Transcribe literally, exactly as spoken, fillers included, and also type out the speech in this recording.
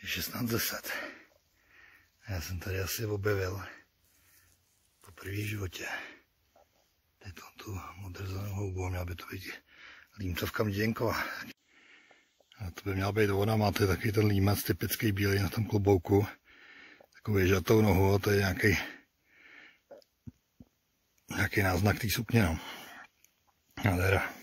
šestnáct deset. Já jsem tady asi objevil po první životě tady tu modrzanou houbu, měla by to být límcovka měděnková. A to by měla být ona, máte taky ten límec typický bílý na tom klobouku, takovou ježatou nohu, a to je nějaký nějaký náznak té sukně, no. Nádhera.